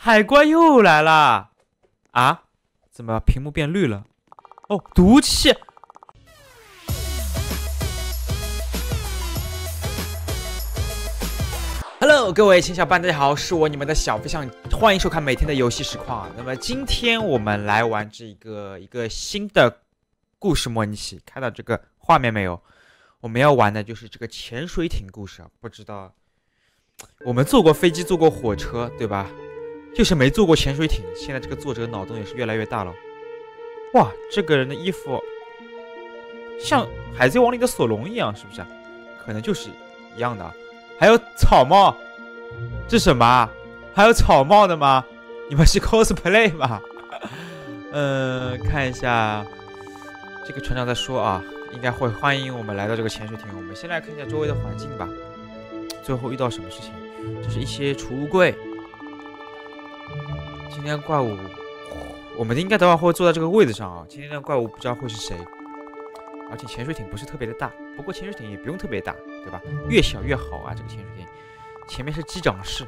海怪又来了！啊？怎么屏幕变绿了？哦，毒气！ Hello， 各位亲小伙伴，大家好，是我你们的小飞象，欢迎收看每天的游戏实况。那么今天我们来玩一个新的故事模拟器，看到这个画面没有？我们要玩的就是这个潜水艇故事啊。不知道我们坐过飞机，坐过火车，对吧？就是没坐过潜水艇。现在这个作者脑洞也是越来越大了。哇，这个人的衣服像海贼王里的索隆一样，是不是？可能就是一样的。 还有草帽，这什么？还有草帽的吗？你们是 cosplay 吗？看一下这个船长在说啊，应该会欢迎我们来到这个潜水艇。我们先来看一下周围的环境吧。最后遇到什么事情？这是一些储物柜。今天怪物，我们应该等会儿会坐在这个位子上啊。今天的怪物不知道会是谁。 而且潜水艇不是特别的大，不过潜水艇也不用特别大，对吧？越小越好啊！这个潜水艇，前面是机长室，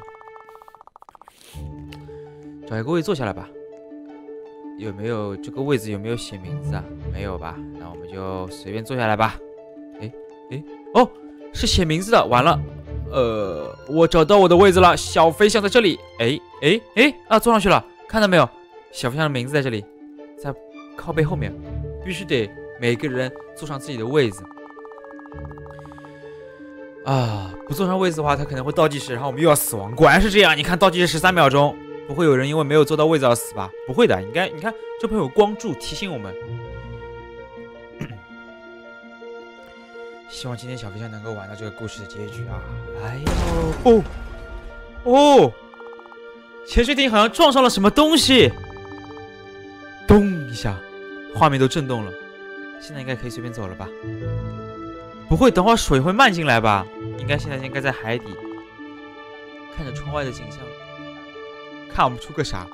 找一个位坐下来吧。有没有这个位子有没有写名字啊？没有吧？那我们就随便坐下来吧。哦，是写名字的。完了，我找到我的位子了，小飞象在这里。啊，坐上去了，看到没有？小飞象的名字在这里，在靠背后面，必须得。 每个人坐上自己的位子啊！不坐上位子的话，他可能会倒计时，然后我们又要死亡。果然是这样，你看倒计时13秒钟，不会有人因为没有坐到位子而死吧？不会的，应该你看这边有光柱提醒我们。希望今天小飞象能够玩到这个故事的结局啊！哎呦，哦，潜水艇好像撞上了什么东西，咚一下，画面都震动了。 现在应该可以随便走了吧？不会，等会儿水会漫进来吧？现在应该在海底，看着窗外的景象，看我们出个啥？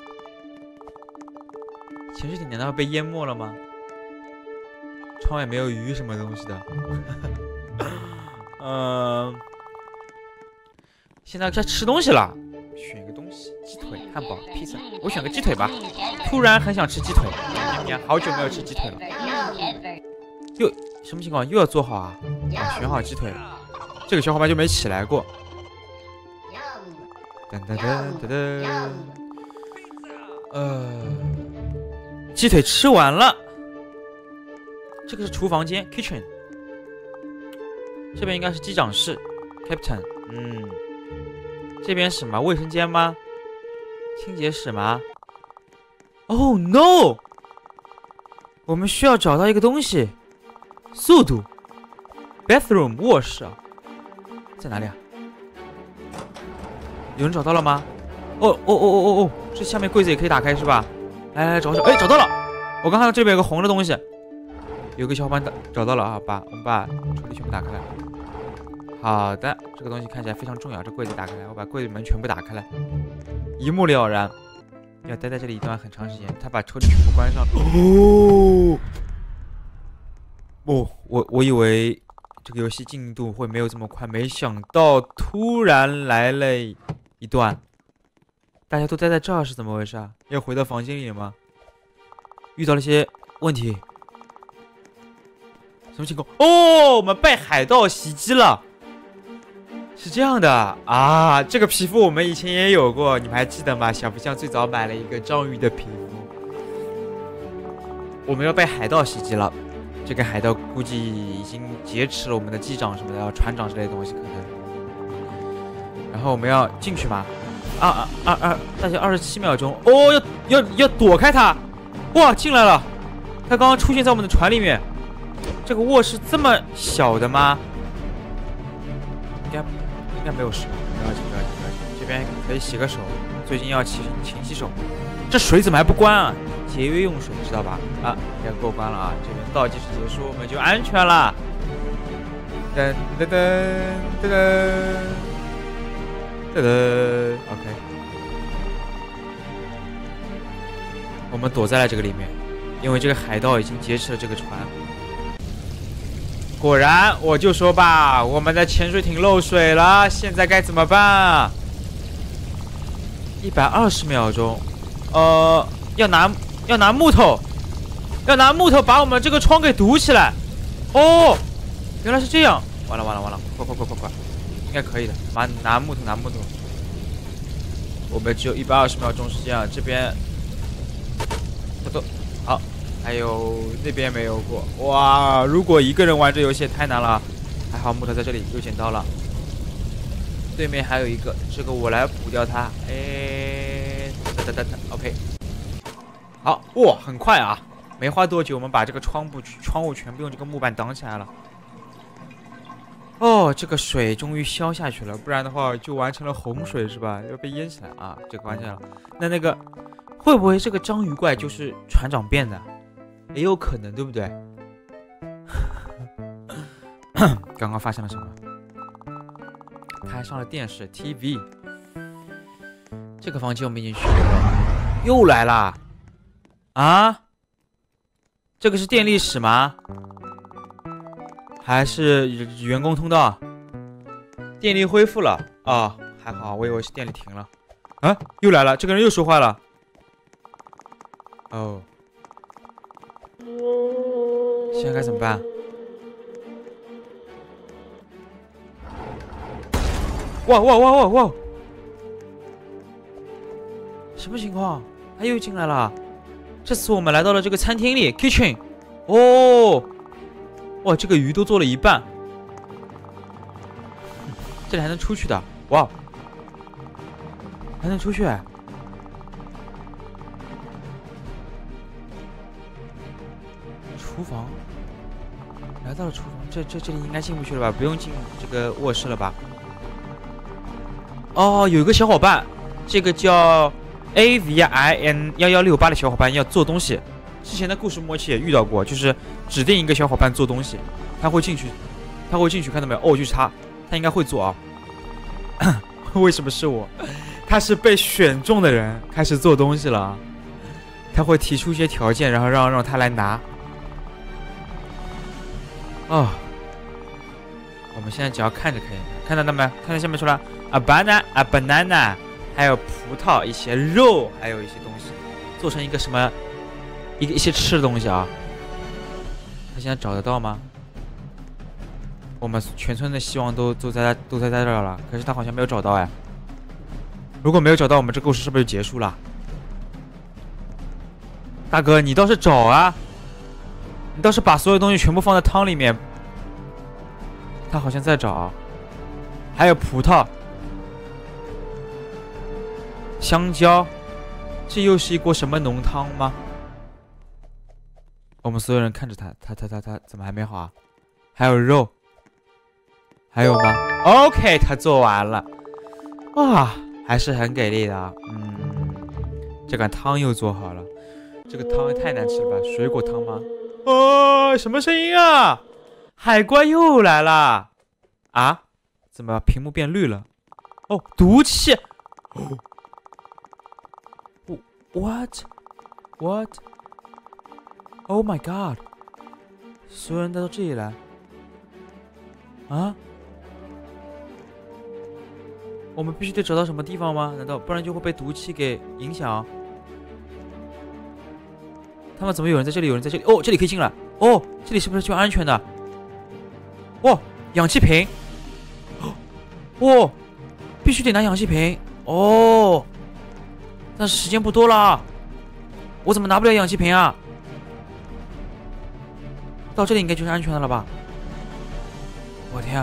潜水艇难道被淹没了吗？窗外没有鱼什么东西的。现在在吃东西了，选个东西，鸡腿、汉堡、披萨，我选个鸡腿吧。突然很想吃鸡腿，好久没有吃鸡腿了。 又什么情况？又要做好啊！选好鸡腿，这个小伙伴就没起来过。噔噔噔噔噔。鸡腿吃完了。这个是厨房间 （kitchen）， 这边应该是机长室 （captain）。这边是什么？卫生间吗？清洁室吗 ？Oh no！ 我们需要找到一个东西。 速度 ，bathroom 卧室啊，在哪里啊？有人找到了吗？哦，这下面柜子也可以打开是吧？来找找，哎，找到了！我刚看到这边有个红的东西，有个小伙伴找到了啊，我们把抽屉全部打开来。好的，这个东西看起来非常重要，这柜子打开来，我把柜子门全部打开来，一目了然。要待在这里一段很长时间，他把抽屉全部关上了。我以为这个游戏进度会没有这么快，没想到突然来了一段。大家都待在这儿是怎么回事啊？要回到房间里了吗？遇到了些问题，什么情况？哦，我们被海盗袭击了，是这样的啊。这个皮肤我们以前也有过，你们还记得吗？小飞象最早买了一个章鱼的皮肤，我们要被海盗袭击了。 这个海盗估计已经劫持了我们的机长什么的，船长之类的东西可能。然后我们要进去吗？大概27秒钟。哦，要躲开他！哇，进来了！他刚刚出现在我们的船里面。这个卧室这么小的吗？应该没有事。不要紧。这边可以洗个手，最近要勤洗手。这水怎么还不关啊？ 节约用水，知道吧？啊，应该过关了啊！这边倒计时结束，我们就安全了。噔噔噔噔噔噔噔 ，OK。我们躲在了这个里面，因为这个海盗已经劫持了这个船。果然，我就说吧，我们的潜水艇漏水了，现在该怎么办啊？ 120秒钟，要拿木头，把我们这个窗给堵起来。哦，原来是这样。完了，快，应该可以的。拿木头。我们只有120秒钟时间啊，这边都好，还有那边没有过。哇，如果一个人玩这游戏也太难了。还好木头在这里，又捡到了。对面还有一个，这个我来补掉它。哎，等 ，OK。好，哇，很快啊，没花多久，我们把这个窗户全部用这个木板挡起来了。哦，这个水终于消下去了，不然的话就完成了洪水是吧？要被淹起来啊！这个完成了。那个会不会这个章鱼怪就是船长变的？也有可能，对不对？刚刚发生了什么？开上了电视 TV。这个房间我们已经去过了，又来啦！啊？这个是电力室吗？还是员工通道？电力恢复了啊，还好，我以为是电力停了。啊，又来了，这个人又说话了。哦，现在该怎么办？哇！什么情况？他又进来了。这次我们来到了这个餐厅里 ，kitchen。哦。哇，这个鱼都做了一半，这里还能出去的，哇，还能出去哎！厨房，来到了厨房，这里应该进不去了吧？不用进这个卧室了吧？哦，有一个小伙伴，这个叫 AVIN1168的小伙伴要做东西。之前的故事默契也遇到过，就是指定一个小伙伴做东西，他会进去，看到没有？哦，就是他应该会做啊。为什么是我？他是被选中的人，开始做东西了。他会提出一些条件，然后让他来拿。哦，我们现在只要看着可以，看到了没？看到下面说了 a banana， 还有葡萄，一些肉，还有一些东西，做成一个什么？一些吃的东西啊，他现在找得到吗？我们全村的希望都在这儿了，可是他好像没有找到哎。如果没有找到，我们这故事是不是就结束了？大哥，你倒是找啊！你倒是把所有东西全部放在汤里面。他好像在找，还有葡萄、香蕉，这又是一锅什么浓汤吗？我们所有人看着他怎么还没好啊？还有肉，还有吗 ？OK， 他做完了，哇，还是很给力的啊。这个汤又做好了，这个汤也太难吃了吧？水果汤吗？哦，什么声音啊？海怪又来了啊？怎么屏幕变绿了？哦，毒气！哦 What？Oh my god！ 所有人带到这里来啊？我们必须得找到什么地方吗？难道不然就会被毒气给影响？他们怎么有人在这里？有人在这里？哦，这里可以进来。哦，这里是不是就安全的？哇，氧气瓶！哦，必须得拿氧气瓶。哦，但是时间不多了，我怎么拿不了氧气瓶啊？到这里应该就是安全的了吧？我天！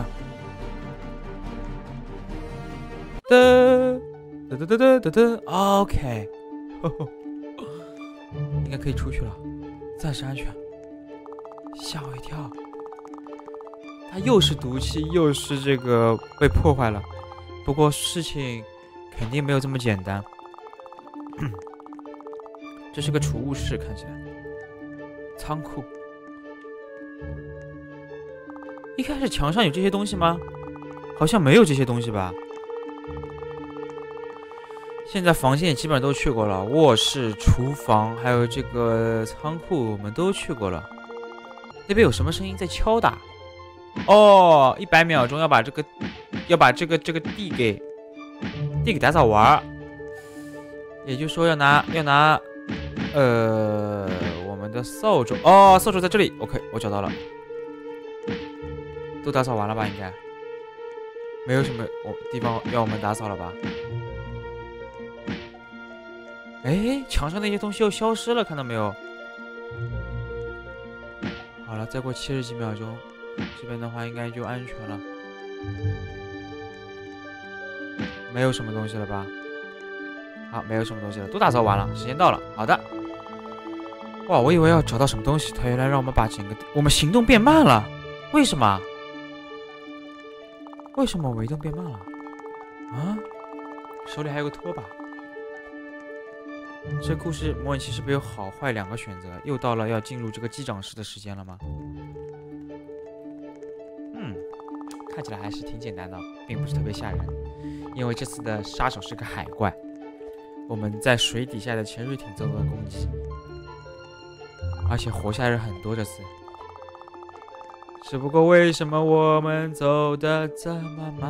噔 ，OK， 应该可以出去了，暂时安全。吓我一跳！它又是毒气，又是这个被破坏了。不过事情肯定没有这么简单。这是个储物室，看起来仓库。一开始墙上有这些东西吗？好像没有这些东西吧。现在房间也基本上都去过了，卧室、厨房还有这个仓库我们都去过了。那边有什么声音在敲打？哦，100秒钟要把这个地给打扫完。 也就是说要拿我们的扫帚哦，扫帚在这里 ，OK， 我找到了，都打扫完了吧？应该没有什么地方要我们打扫了吧？哎，墙上那些东西又消失了，看到没有？好了，再过70几秒钟，这边的话应该就安全了，没有什么东西了吧？好，没有什么东西了，都打扫完了，时间到了。好的。哇，我以为要找到什么东西，他原来让我们把我们行动变慢了，为什么？为什么我移动变慢了？啊？手里还有个拖把。这故事模拟器是不是有好坏2个选择？又到了要进入这个机长室的时间了吗？看起来还是挺简单的，并不是特别吓人。因为这次的杀手是个海怪，我们在水底下的潜水艇遭到了攻击，而且活下来人很多。这次，只不过为什么我们走得这么慢？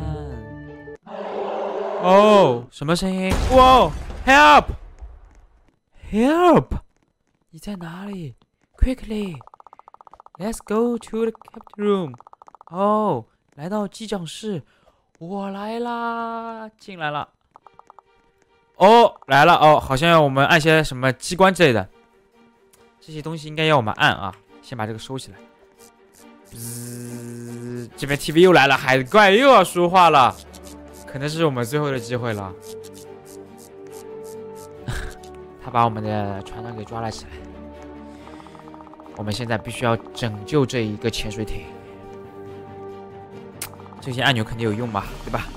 哦，什么声音？哇 ！Help！ Help！ 你在哪里 ？Quickly! Let's go to the captain room. 哦，来到机长室，我来啦，进来了。哦，来了哦，好像要我们按些什么机关之类的，这些东西应该要我们按啊。先把这个收起来。这边 TV 又来了，海怪又要说话了，可能是我们最后的机会了。他把我们的船长给抓了起来，我们现在必须要拯救这一个潜水艇。这些按钮肯定有用吧，对吧？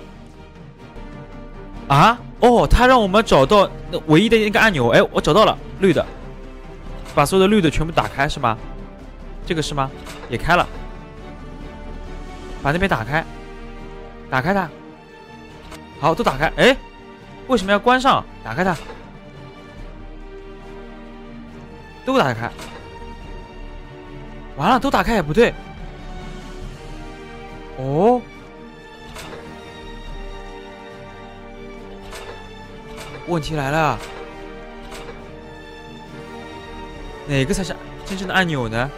啊，哦，他让我们找到那唯一的那个按钮，哎，我找到了，绿的，把所有的绿的全部打开是吗？这个是吗？也开了，把那边打开，打开它，好，都打开，哎，为什么要关上？打开它，都打开，完了，都打开也不对，哦。问题来了，哪个才是真正的按钮呢？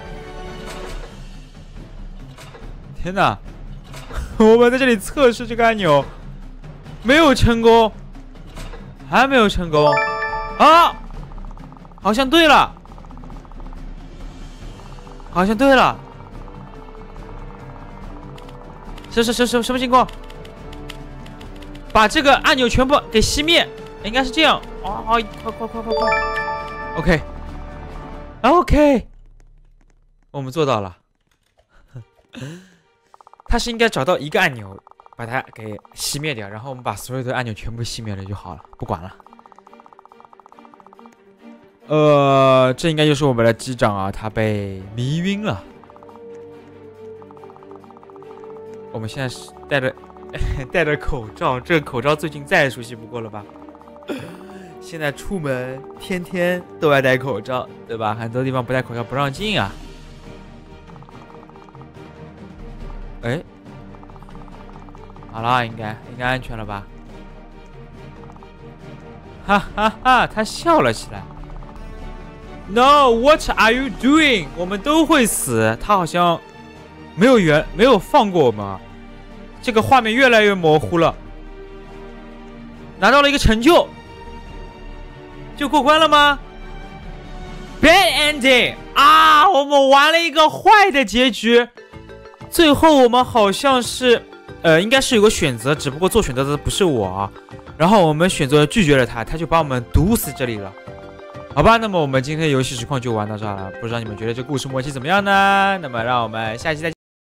天哪！我们在这里测试这个按钮，没有成功，还没有成功啊！好像对了，好像对了，什么情况？把这个按钮全部给熄灭，应该是这样。哦，快 ！OK， 我们做到了。他是应该找到一个按钮，把它给熄灭掉，然后我们把所有的按钮全部熄灭了就好了，不管了。这应该就是我们的机长啊，他被迷晕了。我们现在是戴着口罩，这个口罩最近再熟悉不过了吧？现在出门天天都要戴口罩，对吧？很多地方不戴口罩不让进啊。哎，好了，应该安全了吧？哈哈哈，他笑了起来。No, what are you doing？ 我们都会死。他好像没有放过我们啊。这个画面越来越模糊了。拿到了一个成就，就过关了吗 ？Bad ending 啊！我们玩了一个坏的结局。最后我们好像是，应该是有个选择，只不过做选择的不是我啊。然后我们选择拒绝了他，他就把我们毒死这里了。好吧，那么我们今天的游戏实况就玩到这儿了。不知道你们觉得这故事模拟器怎么样呢？那么让我们下期再见。